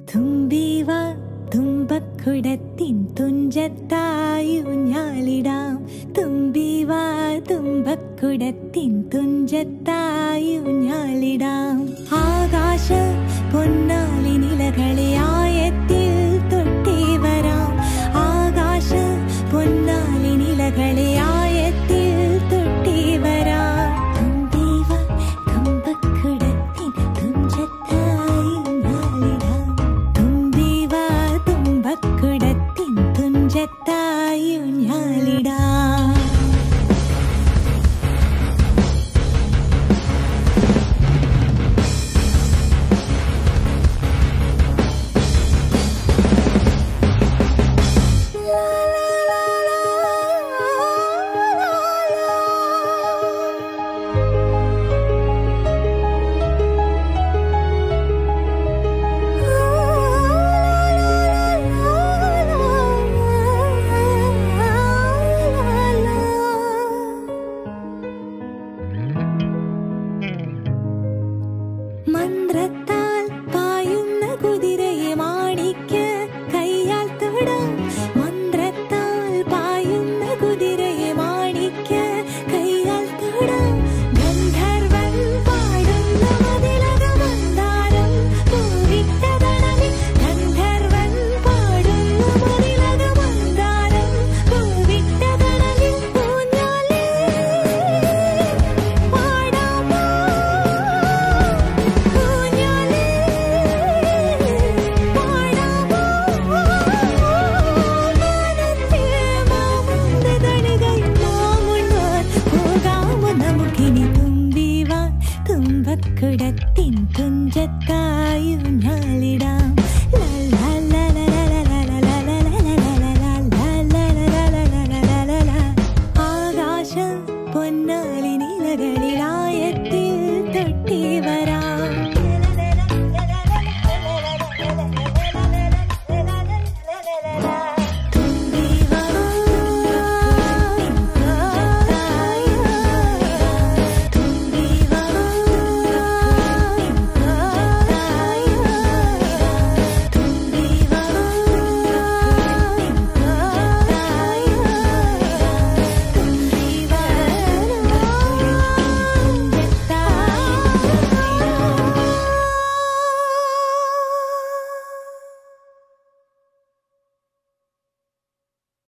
തുമ്പിവാ തുമ്പക്കുടത്തിൻ തുഞ്ചത്തായൂഞ്ഞാലിടാം. തുമ്പിവാ തുമ്പക്കുടത്തിൻ തുഞ്ചത്തായൂഞ്ഞാലിടാം. ആകാശ പൊന്നാലി നിലകളെ ആയത്തിൽ തൊട്ടേ വരാം. ആകാശ പൊന്നാലി നിലകളെ ആയത്തിൽ തൊട്ടേ വരാം. തുമ്പിവാ തുമ്പക്കുടത്തിൻ തുഞ്ചത്തായൂഞ്ഞാലിടാം. തുമ്പിവാ തുമ്പക്കുടത്തിൻ തുഞ്ചത്തായൂഞ്ഞാലിടാം. മന്ത്രത്താൽ പായുന്ന കുതിരയെ മാണിക്ക കയ്യാൽ തൊടാം. മന്ത്രത്താൽ പായുന്ന കുതിരയെ മാണിക്ക കയ്യാൽ തൊടാം. ഗന്ധർവൻ പാടുന്ന മതിലക മന്ദാരം പൂവിട്ട തണലിൽ. ഗന്ധർവൻ പാടുന്ന മതിലക മന്ദാരം പൂവിട്ട തണലിൽ. ഊഞ്ഞാലേ പാടാമോ തുമ്പക്കുടത്തിൻ തുഞ്ചത്തായൂഞ്ഞാലിടാം. ആകാശം പൊന്നാലി നിലകളിലായത്തിൽ തൊട്ടേ വരാം.